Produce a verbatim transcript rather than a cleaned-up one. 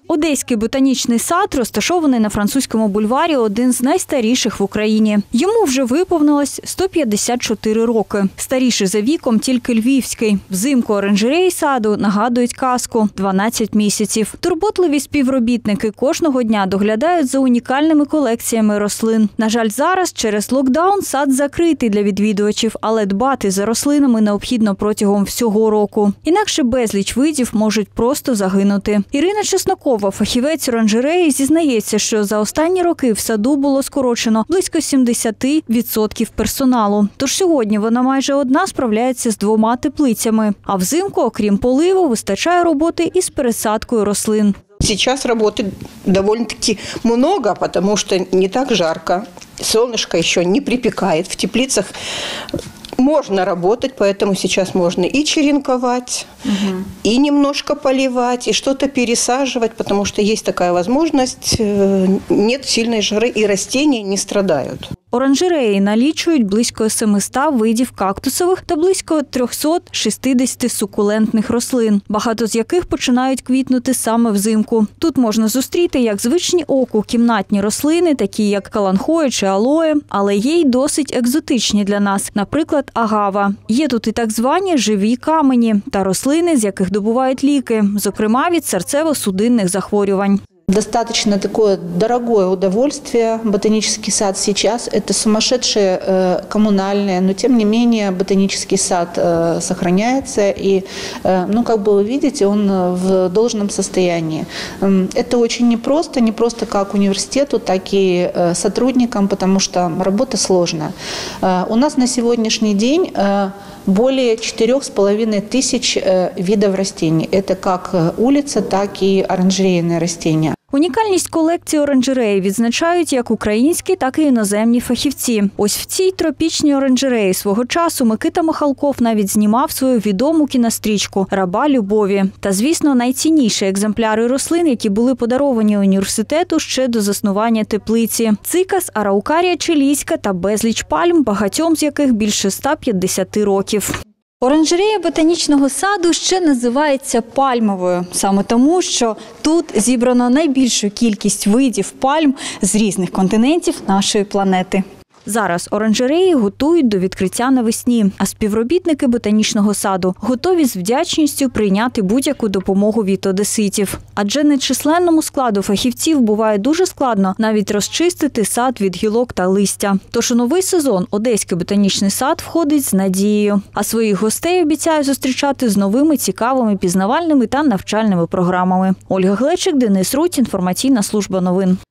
Одеський ботанічний сад розташований на Французькому бульварі, один з найстаріших в Україні. Йому вже виповнилось сто п'ятдесят чотири роки. Старіший за віком тільки Львівський. Взимку оранжереї саду нагадують казку – дванадцять місяців. Турботливі співробітники кожного дня доглядають за унікальними колекціями рослин. На жаль, зараз через локдаун сад закритий для відвідувачів, але дбати за рослинами необхідно протягом всього року. Інакше безліч видів можуть просто загинути. Ірина Чеснокова, фахівець оранжереї, зізнається, що за останні роки в саду було скорочено близько сімдесят відсотків персоналу. Тож сьогодні вона майже одна справляється з двома теплицями. А взимку, окрім поливу, вистачає роботи із пересадкою рослин. Сейчас работы довольно-таки много, потому что не так жарко. Солнышко еще не припекает. В теплицах можно работать, поэтому сейчас можно и черенковать, угу. и немножко поливать, и что-то пересаживать, потому что есть такая возможность, нет сильной жары, и растения не страдают. Оранжереї налічують близько семисот видів кактусових та близько триста шістдесят сукулентних рослин, багато з яких починають квітнути саме взимку. Тут можна зустріти як звичні оку кімнатні рослини, такі як каланхоя чи алоє, але є й досить екзотичні для нас, наприклад, агава. Є тут і так звані живі камені та рослини, з яких добувають ліки, зокрема від серцево-судинних захворювань. Достаточно такое дорогое удовольствие. Ботанический сад сейчас – это сумасшедшее э, коммунальное, но тем не менее ботанический сад э, сохраняется. И, э, ну, как бы вы видите, он в должном состоянии. Это очень непросто, не просто как университету, так и э, сотрудникам, потому что работа сложная. Э, у нас на сегодняшний день э, более четырех с половиной тысяч э, видов растений. Это как улица, так и оранжерейные растения. Унікальність колекції оранжереї відзначають як українські, так і іноземні фахівці. Ось в цій тропічній оранжереї свого часу Микита Михалков навіть знімав свою відому кінострічку «Раба любові». Та, звісно, найцінніші екземпляри рослин, які були подаровані університету ще до заснування теплиці. Цикас, араукарія чилійська та безліч пальм, багатьом з яких більше ста п'ятдесяти років. Оранжерея ботанічного саду ще називається пальмовою, саме тому, що тут зібрано найбільшу кількість видів пальм з різних континентів нашої планети. Зараз оранжереї готують до відкриття навесні, а співробітники ботанічного саду готові з вдячністю прийняти будь-яку допомогу від одеситів. Адже нечисленному складу фахівців буває дуже складно навіть розчистити сад від гілок та листя. Тож у новий сезон Одеський ботанічний сад входить з надією. А своїх гостей обіцяє зустрічати з новими цікавими пізнавальними та навчальними програмами. Ольга Глечик, Денис Рудь, інформаційна служба новин.